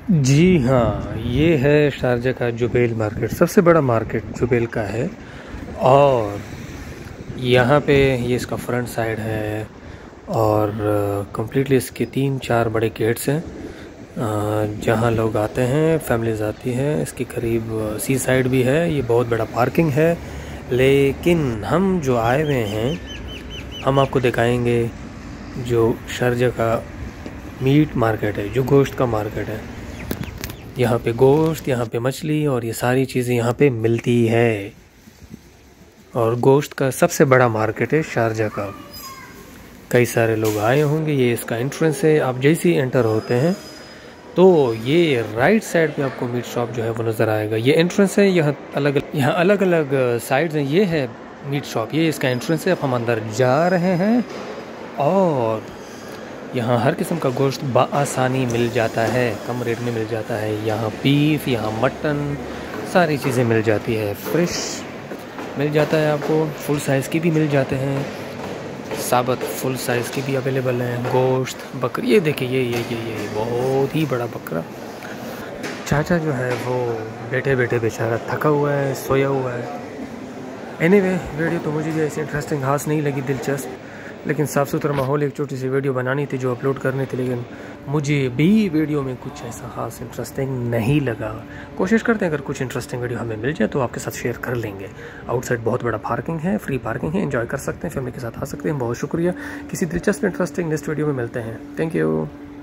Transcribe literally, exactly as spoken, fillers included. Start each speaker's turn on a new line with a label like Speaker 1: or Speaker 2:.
Speaker 1: जी हाँ, ये है शारजा का जुबैल मार्केट, सबसे बड़ा मार्केट जुबैल का है। और यहाँ पे ये इसका फ्रंट साइड है और कम्प्लीटली इसके तीन चार बड़े गेट्स हैं जहाँ लोग आते हैं, फैमिलीज आती हैं। इसके करीब सी साइड भी है, ये बहुत बड़ा पार्किंग है। लेकिन हम जो आए हुए हैं, हम आपको दिखाएंगे जो शारजा का मीट मार्केट है, जो गोश्त का मार्केट है। यहाँ पे गोश्त, यहाँ पे मछली और ये सारी चीज़ें यहाँ पे मिलती है। और गोश्त का सबसे बड़ा मार्केट है शारजा का। कई सारे लोग आए होंगे। ये इसका एंट्रेंस है। आप जैसे ही एंटर होते हैं तो ये राइट साइड पे आपको मीट शॉप जो है वो नज़र आएगा। ये एंट्रेंस है। यहाँ अलग यहाँ अलग अलग साइड्स हैं। ये है मीट शॉप, ये इसका एंट्रेंस है। अब हम अंदर जा रहे हैं और यहाँ हर किस्म का गोश्त बआसानी मिल जाता है, कम रेट में मिल जाता है। यहाँ बीफ, यहाँ मटन, सारी चीज़ें मिल जाती है। फ्रेश मिल जाता है आपको, फुल साइज़ की भी मिल जाते हैं, साबुत फुल साइज़ की भी अवेलेबल हैं। गोश्त, बकरी, ये देखिए ये ये ये ये बहुत ही बड़ा बकरा। चाचा जो है वो बैठे बैठे बेचारा थका हुआ है, सोया हुआ है। एनीवे, वीडियो तो मुझे भी ऐसे इंटरेस्टिंग खास नहीं लगी, दिलचस्प, लेकिन साफ़ सुथरा माहौल, एक छोटी सी वीडियो बनानी थी जो अपलोड करनी थी। लेकिन मुझे भी वीडियो में कुछ ऐसा खास इंटरेस्टिंग नहीं लगा। कोशिश करते हैं अगर कुछ इंटरेस्टिंग वीडियो हमें मिल जाए तो आपके साथ शेयर कर लेंगे। आउटसाइड बहुत बड़ा पार्किंग है, फ्री पार्किंग है, एंजॉय कर सकते हैं, फैमिली के साथ आ सकते हैं। बहुत शुक्रिया। किसी दिलचस्प इंटरेस्टिंग नेक्स्ट वीडियो में मिलते हैं। Thank you.